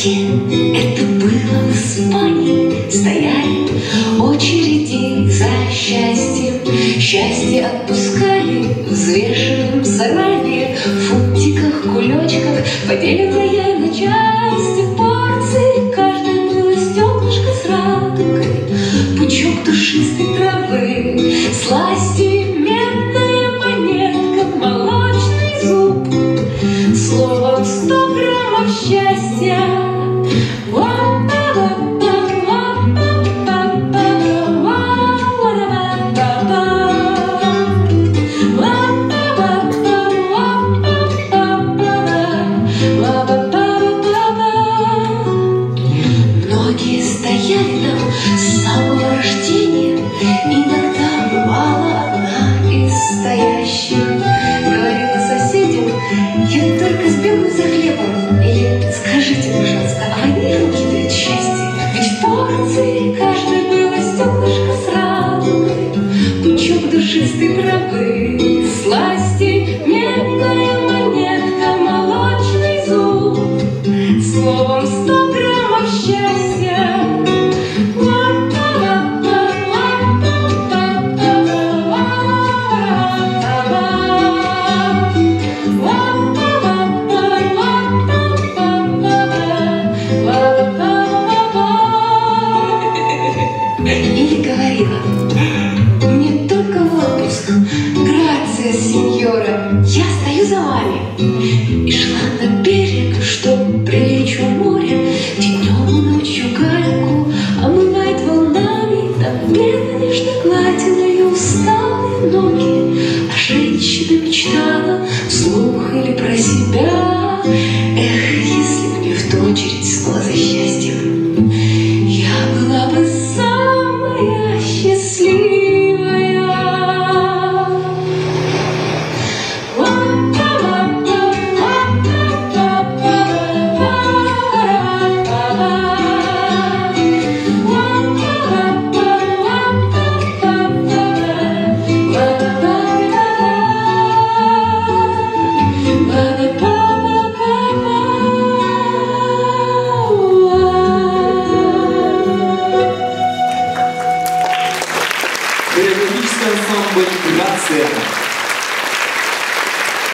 Где это было в Испании? Стояли очереди за счастьем. Счастье отпускали, взвешиваем заранее в фунтиках, кулечках, поделенные на части порции. Каждая было стеклышко с радугой, пучок душистой травы, сласти, медная монетка, молочный зуб. Словом, 100 граммов счастья.